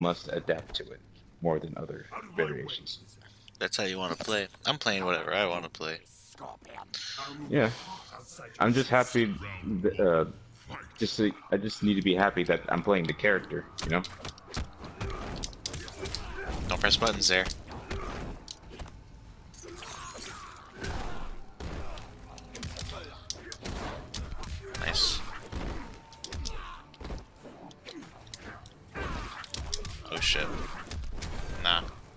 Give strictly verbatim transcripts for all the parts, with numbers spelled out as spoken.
must adapt to it more than other variations. That's how you want to play. I'm playing whatever I want to play. Yeah, I'm just happy. Uh, just so, I just need to be happy that I'm playing the character. You know. Don't press buttons there. Nice. Oh shit. Nah.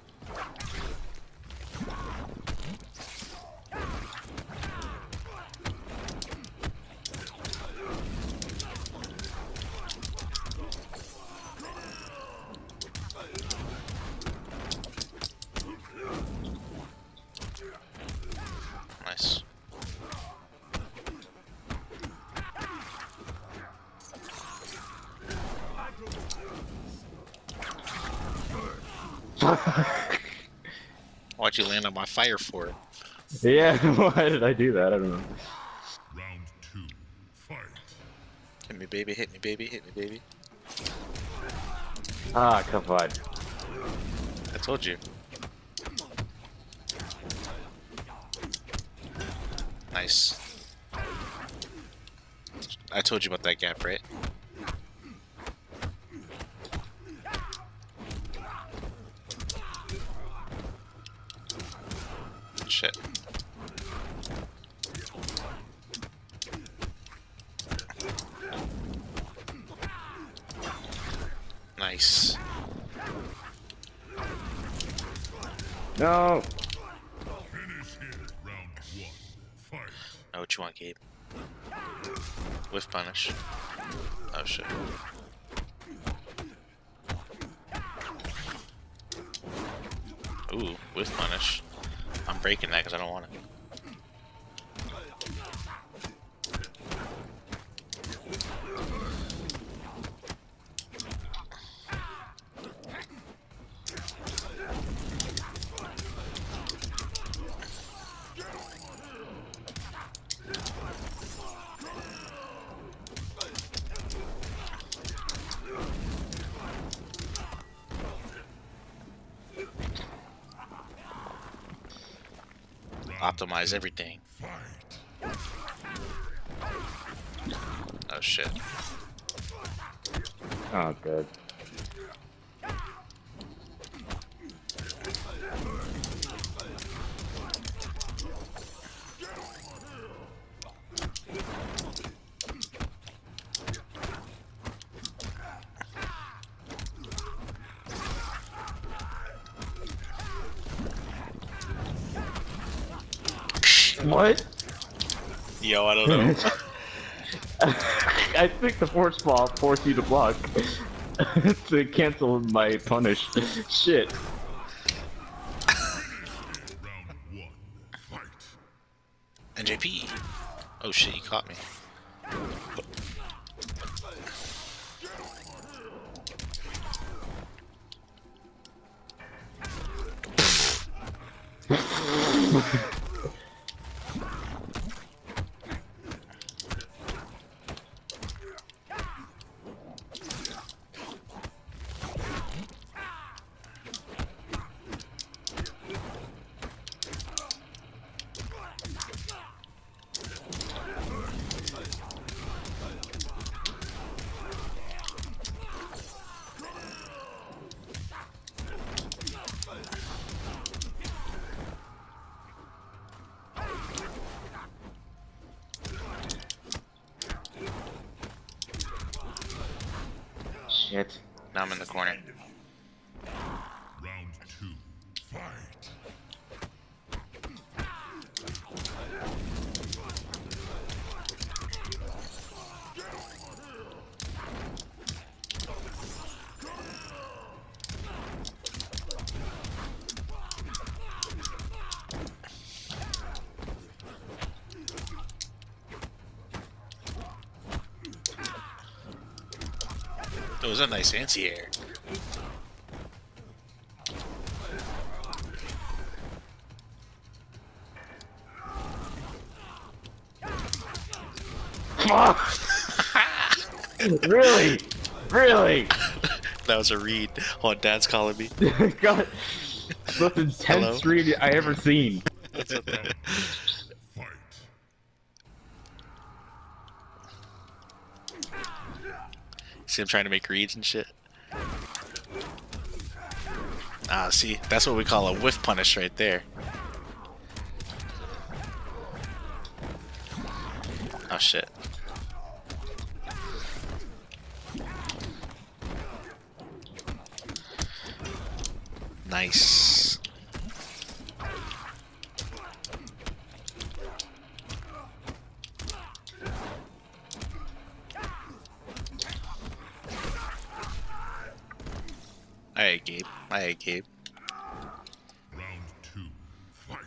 Nice. Why'd you land on my fire for? Yeah, why did I do that? I don't know. Round two, fight. Hit me, baby. Hit me, baby. Hit me, baby. Ah, come on. I told you. Nice. I told you about that gap, right? Shit. Nice. No. Finish here. Round one, fight. Know what you want, Gabe? Whiff punish. Oh shit. Ooh, whiff punish. I'm breaking that because I don't want it. Optimize everything. Oh shit. Oh, good. What? Yo, I don't know. I think the force ball forced you to block to cancel my punish. Shit. Round one, fight. N J P. Oh shit, you caught me. Shit. Now I'm in the corner. Round two, fight. It was a nice anti-air. Really? Really? That was a read. Oh, Dad's calling me. God, most intense Hello? read I ever seen. What's up, Dad? Fight. See him trying to make reads and shit. Ah, see, that's what we call a whiff punish right there. Oh shit. Nice. Alright, Gabe. Alright, Gabe. Round two. Fight.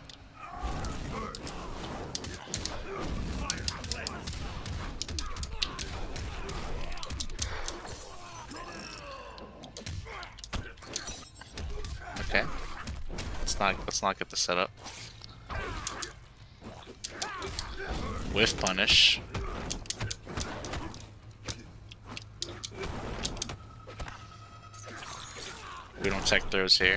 Okay. Let's not let's not get the setup. Whiff punish. We don't tech throws here.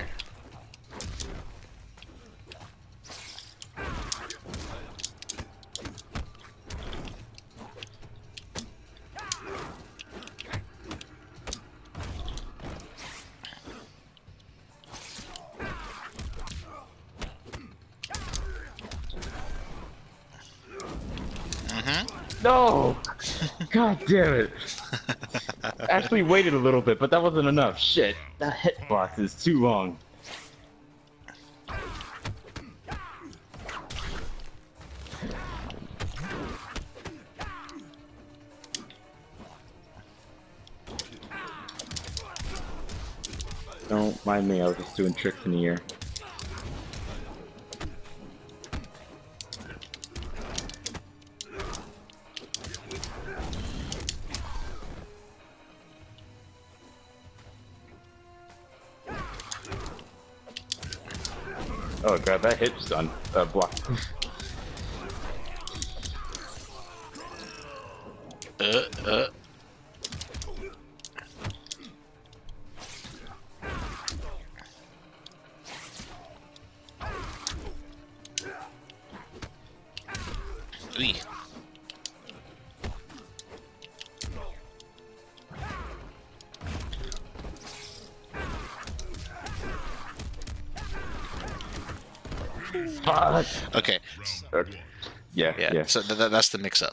No! God damn it. Actually waited a little bit, but that wasn't enough. Shit. That hitbox is too long. Don't mind me, I was just doing tricks in the air. Oh god, that hit's done. Uh, block. Uh, uh. Ooh. Fuck. Okay. Okay. Yeah, Yeah. yeah. So th th that's the mix-up.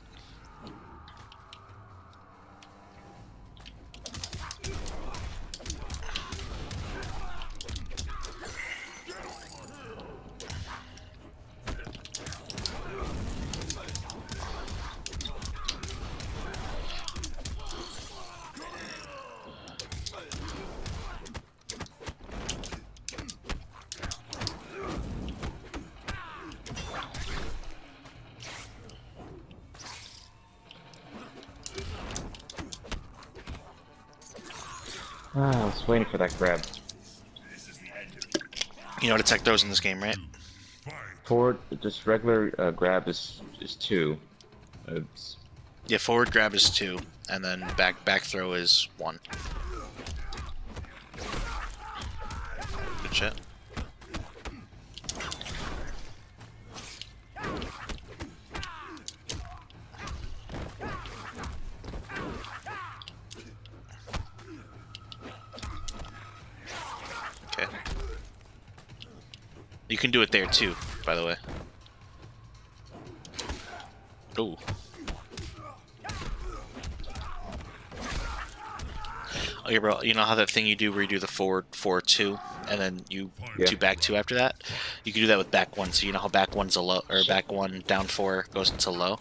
Ah, I was waiting for that grab. You know how to tech throws in this game, right? Forward, just regular uh, grab is is two. It's Yeah, forward grab is two, and then back back throw is one. Good shit. Okay. You can do it there too, by the way. Ooh. Okay, bro. You know how that thing you do where you do the forward four two, and then you Yeah. do back two after that? You can do that with back one. So you know how back one's a low, or back one down four goes into low.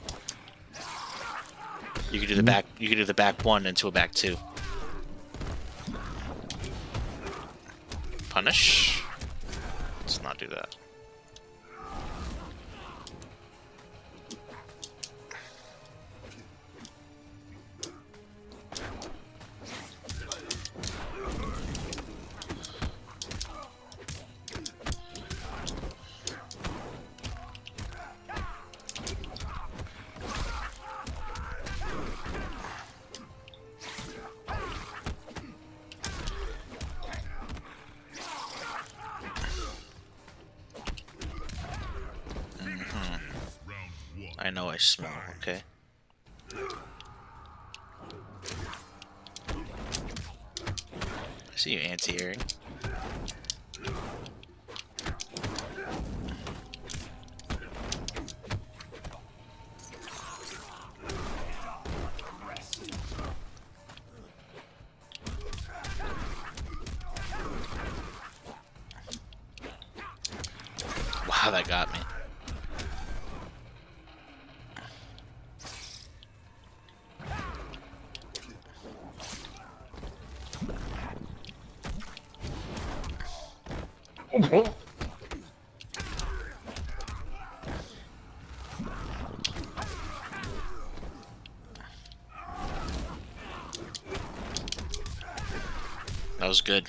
You can do the back. You can do the back one into a back two. Punish. Let's not do that. I know I smell. Okay. I see you, anti-airing. Wow, that got me. That was good.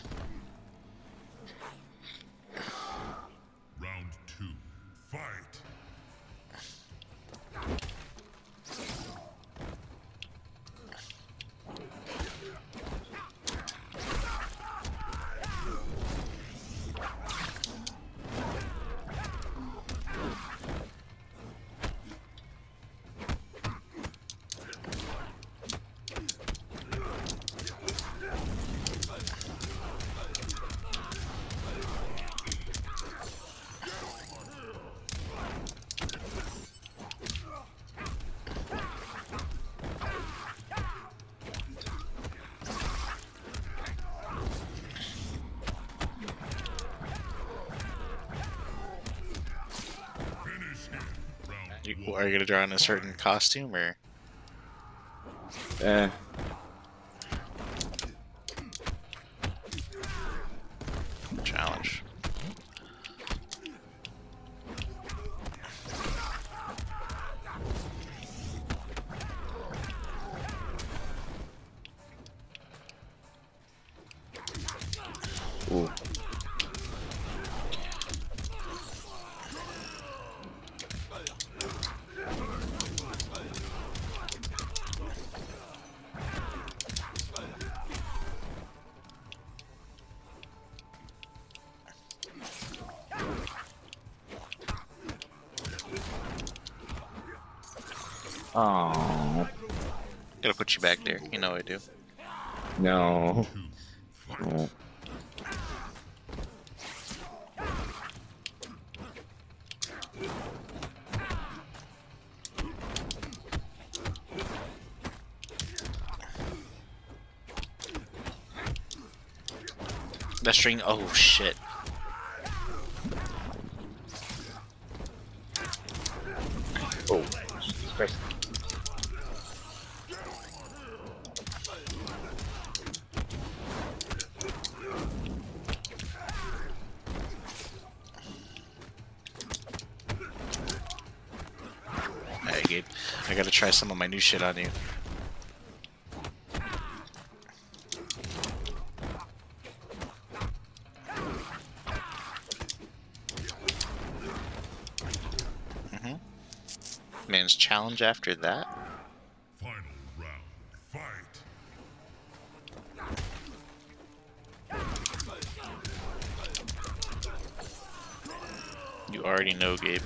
Round two. Fight. You, are you gonna draw in a certain costume or? Eh. Challenge. Ooh. Oh Gotta put you back there. You know I do. no. Oh. That string. Oh shit. Oh, Jesus Christ. Hey Gabe, I gotta try some of my new shit on you. Mm-hmm. Man's challenge after that. Final round. Fight. You already know, Gabe.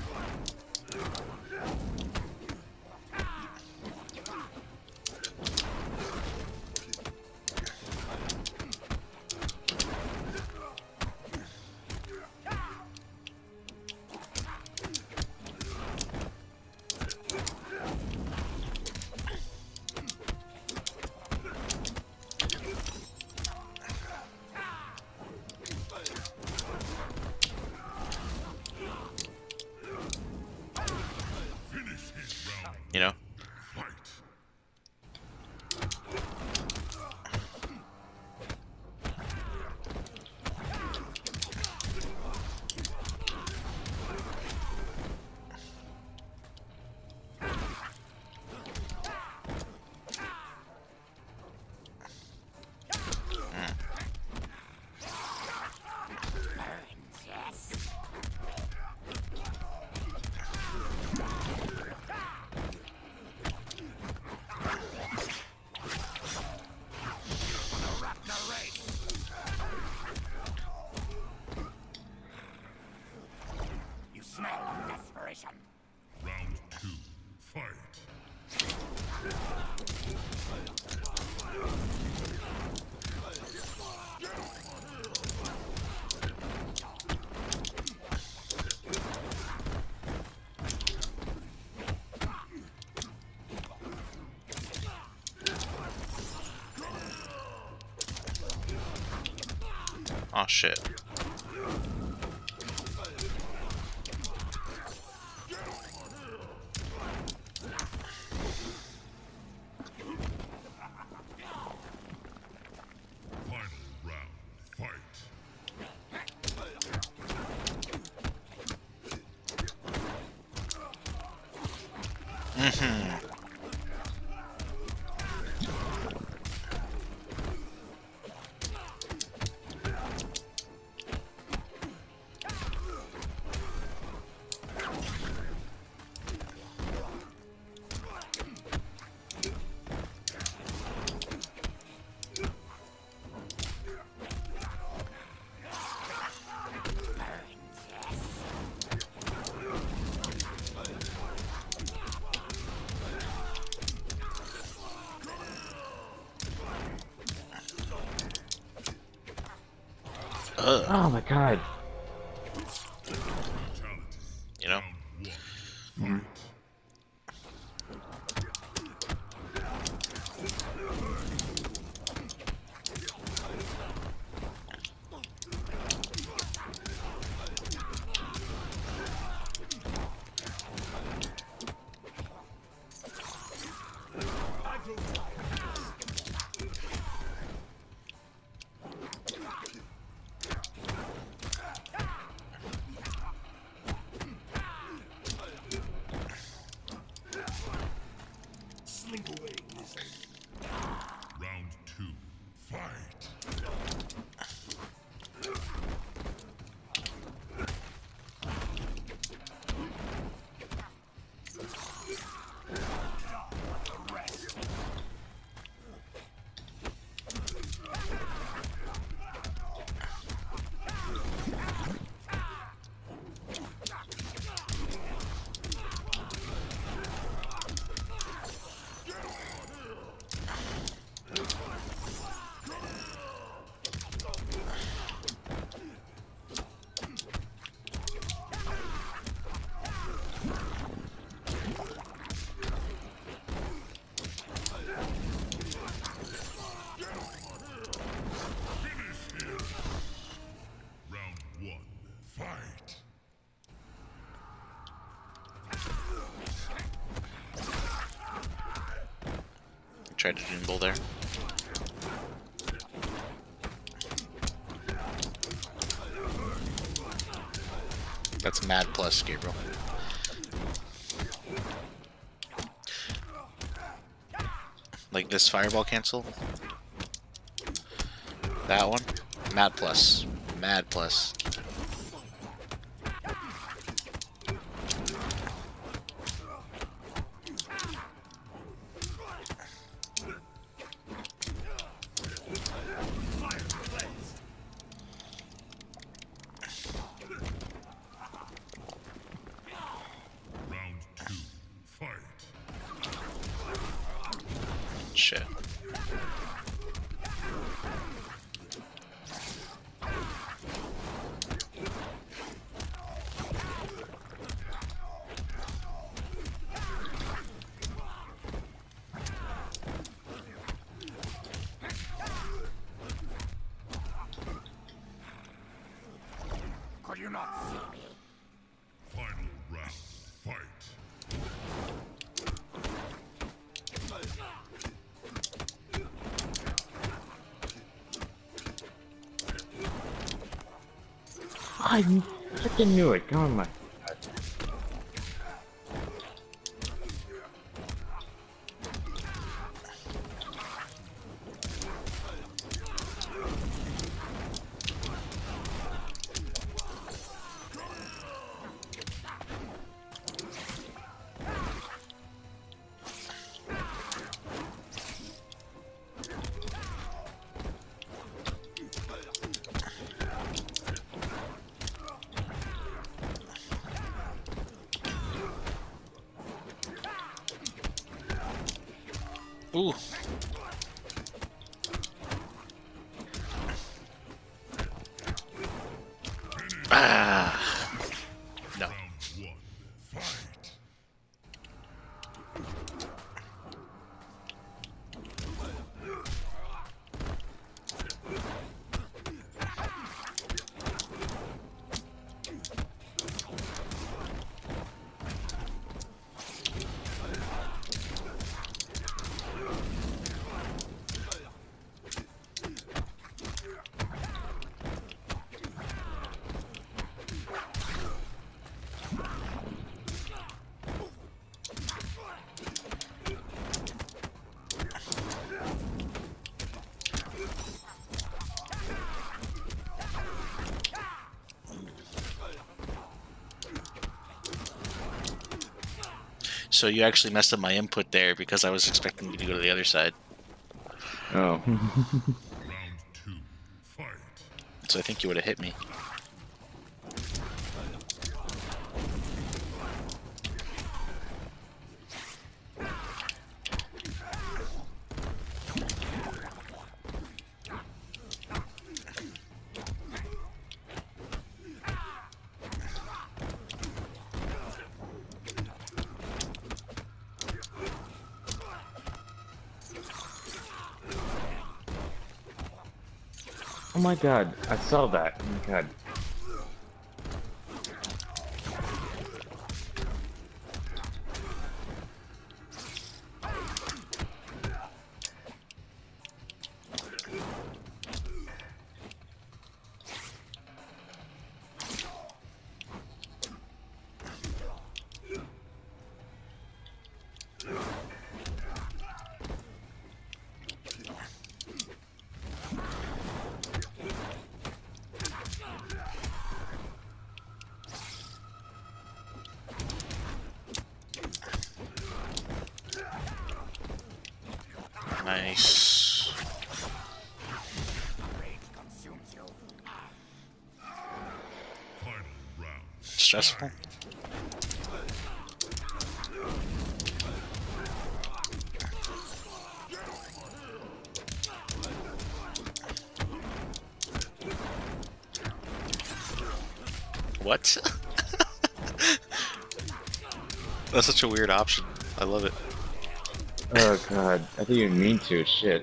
You know? Fight. You smell desperation. Round two. Oh shit. Final round. Fight. Mm-hmm. Ugh. Oh my god. You know? Mm. Round two. Fight. Round one. Fight. Tried to nimble there. That's mad plus, Gabriel. Like this fireball cancel. That one. Mad plus. Mad plus. Round two. Fight. Shit. Could you not see me? Final round. Fight. I freaking knew it. Come on, my. Ooh. Ah. No. Round one. Fight. So you actually messed up my input there because I was expecting you to go to the other side. Oh. Round two. Fight. So I think you would have hit me. Oh my god, I saw that. Oh my god. Nice. Rage consumes you. Final round. Stressful. What? That's such a weird option. I love it. Oh god, I didn't even mean to. Shit.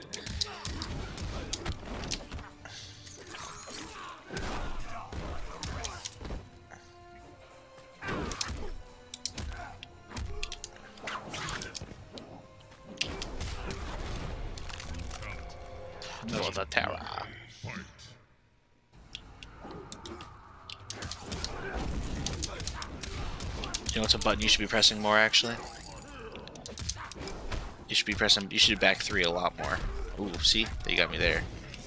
Oh, the tower. Fight. You know what's a button you should be pressing more, actually? You should be pressing, you should do back three a lot more. Ooh, see? You got me there.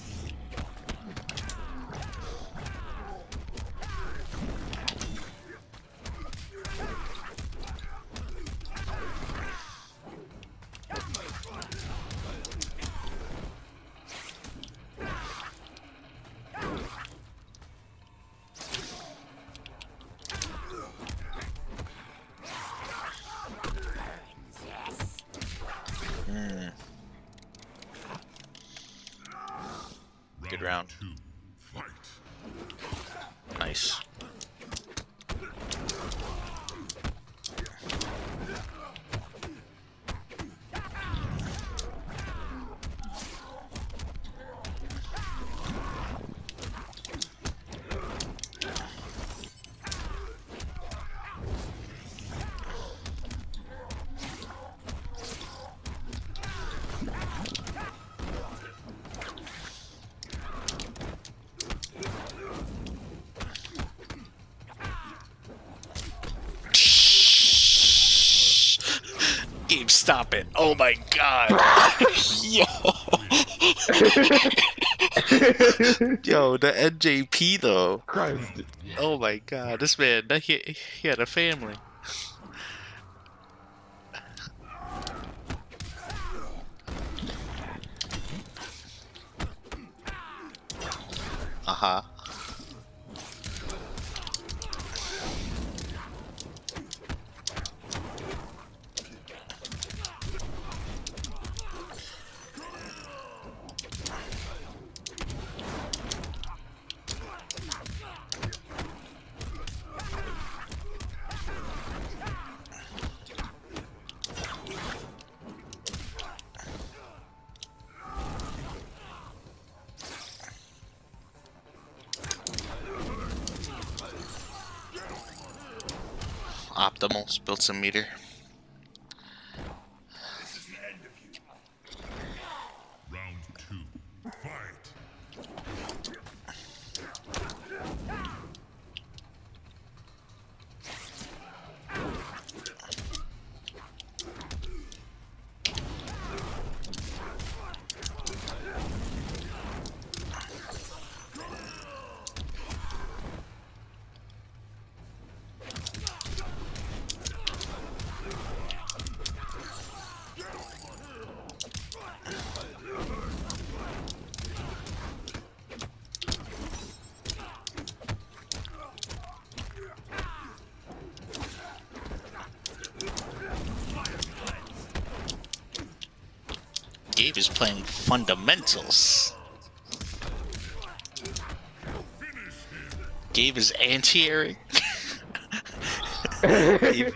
Mm. Good round. Two. Fight. Nice. Game, stop it. Oh my god. Yo. Yo, the N J P though. Christ. Oh my god. This man, he, he had a family. Uh-huh. Optimal, built some meter. Round two. Fight. Gabe is playing fundamentals. Gabe is anti-airing. Gabe.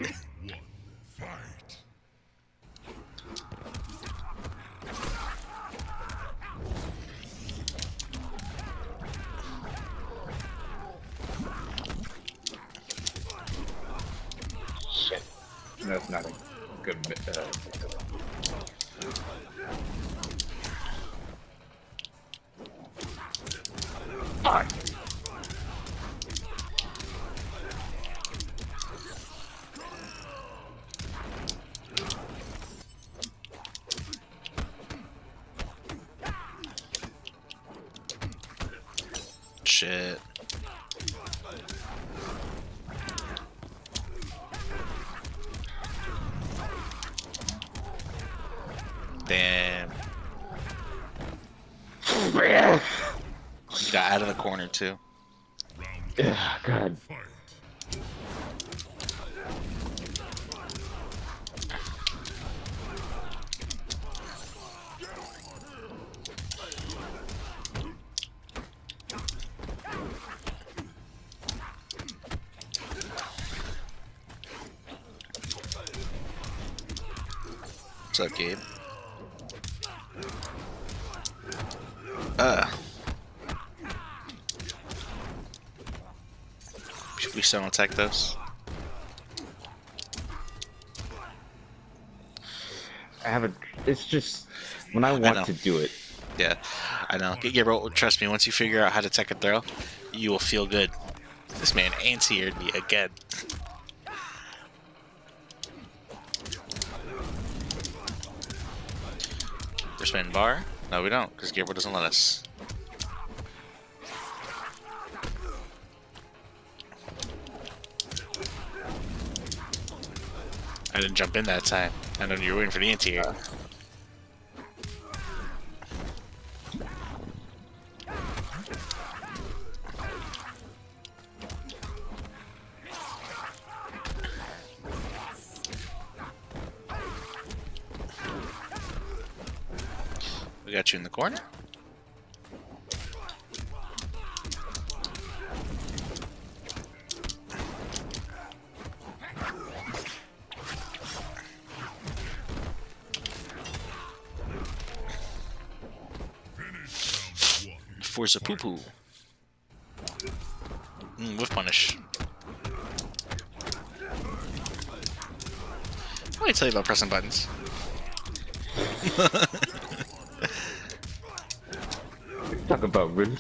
Shit. That's not a good uh, Fuck. Shit. Damn. You got out of the corner too. Yeah, God. What's up, Gabe? Uh. Should we still attack those? I have a. It's just when I want know. to do it. Yeah, I know. Yeah, bro, trust me, once you figure out how to tech a throw, you will feel good. This man anti-aired me again. We're spinning bar? No, we don't, because Gabriel doesn't let us. I didn't jump in that time. I know you were waiting for the anti-air. Uh. We got you in the corner. Force a poo poo. Mm, with punish. What did I tell you about pressing buttons? Talk about Ruth.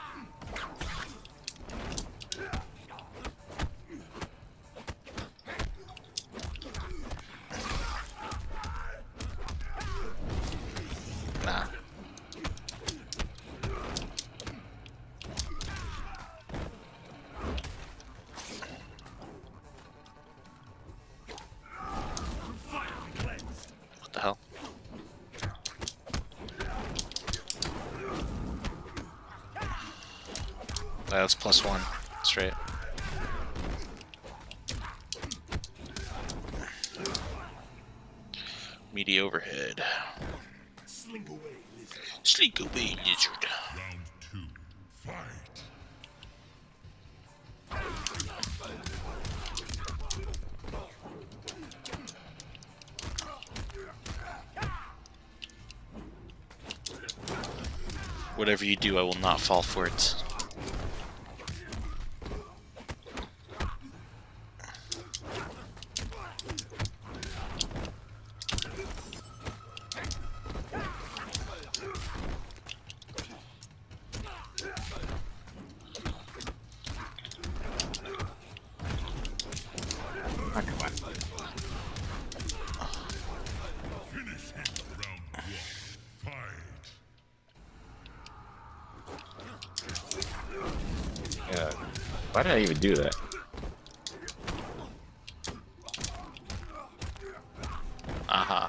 Nah. What the hell? That's plus one, straight. Meaty overhead. Slink away, lizard. Slink away, lizard. Round two, fight. Whatever you do, I will not fall for it. Oh, come on. Finish him. Round one, fight. Yeah. Why did I even do that? Uh-huh.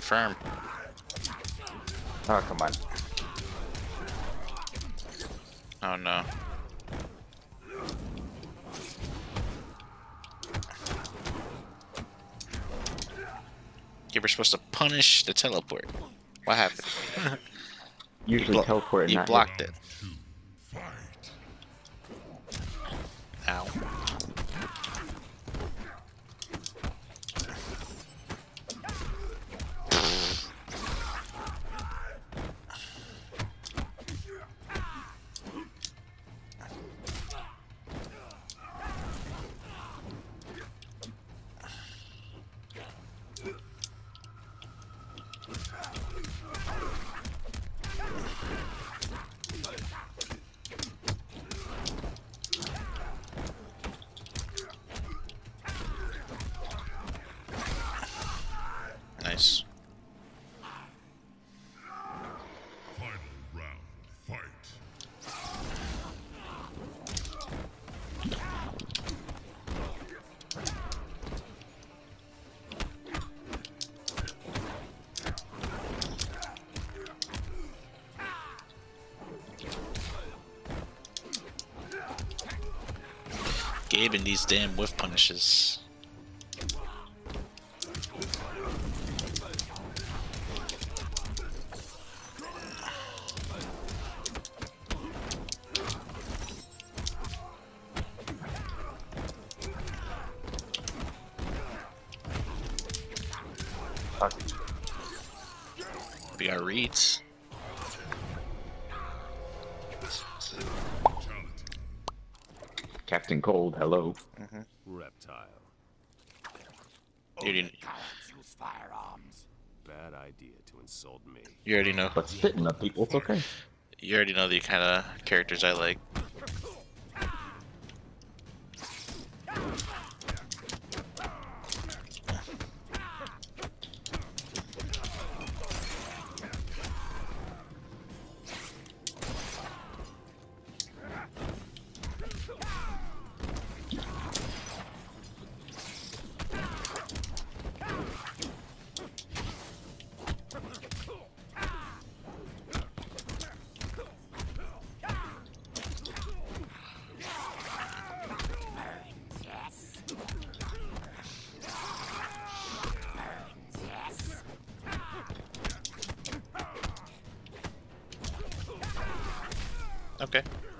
confirm. Oh, come on. Oh no. You were supposed to punish the teleport. What happened? Usually blo- teleport and you not blocked it. Two. Fight. Ow. Nice. Final round. Fight. Gabe and these damn whiff punishes. Fuck. We got reads. Captain Cold, hello. Reptile. You already, Cowards use firearms. Bad idea to insult me. you already know. But spitting up people, it's okay. You already know the kind of characters I like. Yes. Yes. Okay.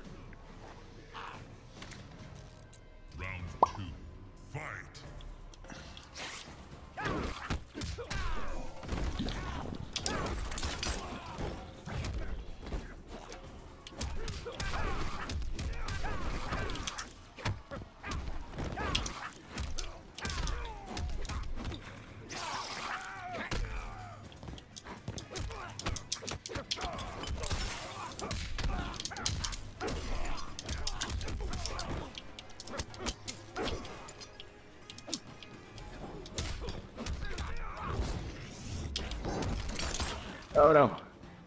Round two. Fight. Oh no.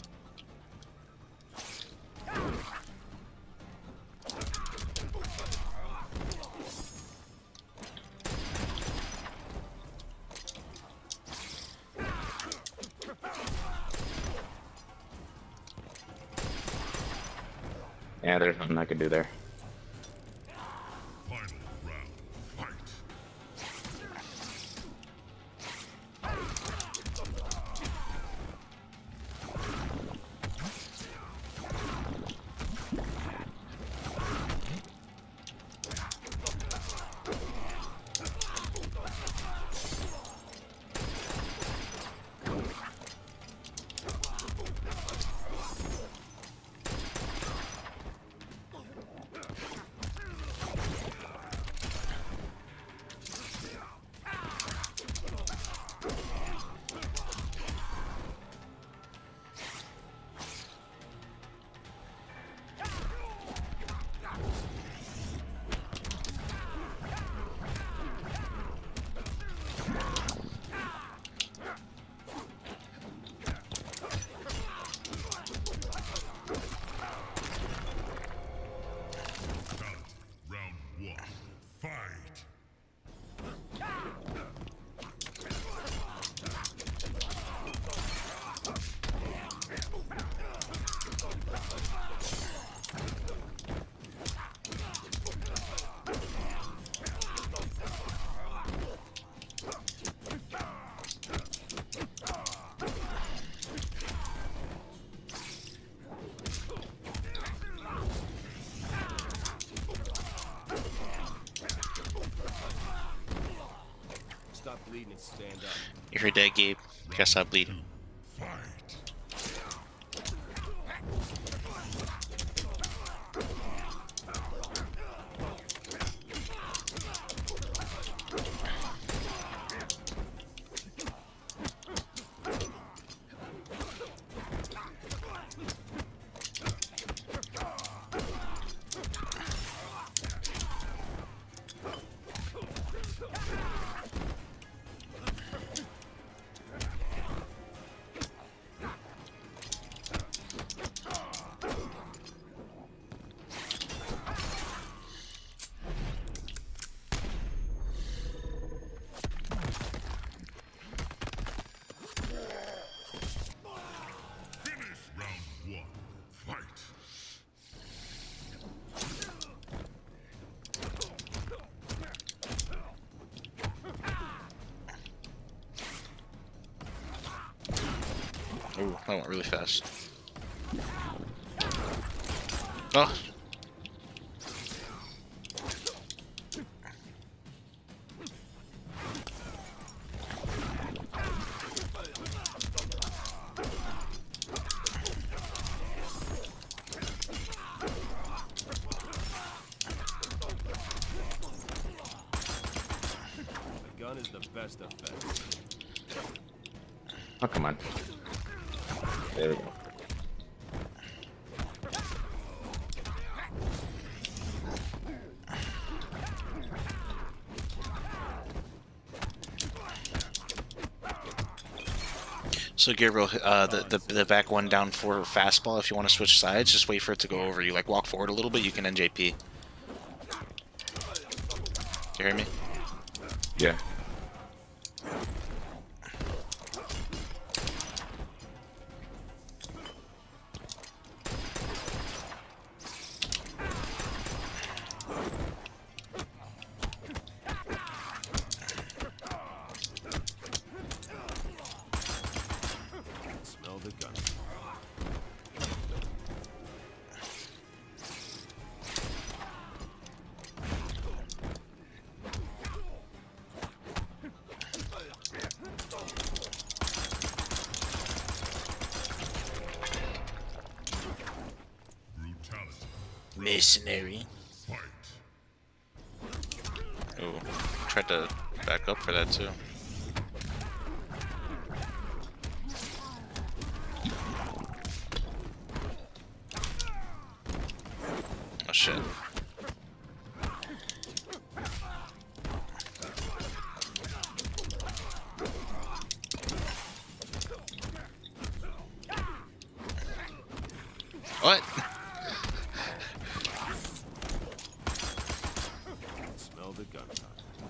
Yeah, there's nothing I can do there. Final round. Fight. bleeding and stand up. You're dead, Gabe. Guess I bleed. Fight. Ooh, that went really fast. Oh. A gun is the best defense. Oh, come on. There we go. So Gabriel, uh, the, the the back one down for fastball. If you want to switch sides, just wait for it to go over you. Like walk forward a little bit, you can N J P. You hear me? Yeah. Smell the gun. Brutality. Mercenary. Fight. Ooh, tried to back up for that too. Oh shit. What? Smell the gunpowder.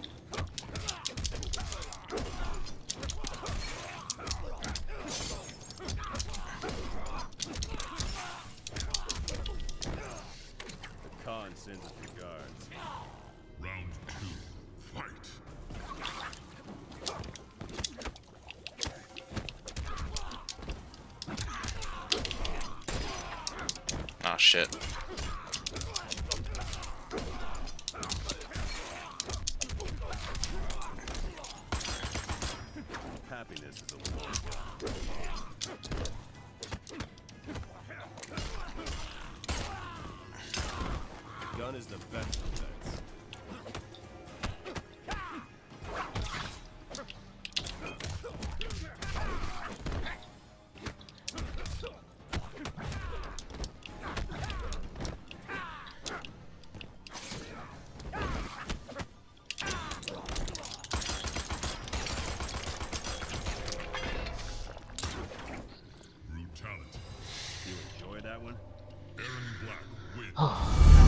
Khan sends his regards. Round two. Fight. Oh shit. Happiness is a war gun. Gun is the best defense. Brutality. You enjoy that one? Aaron Black wins.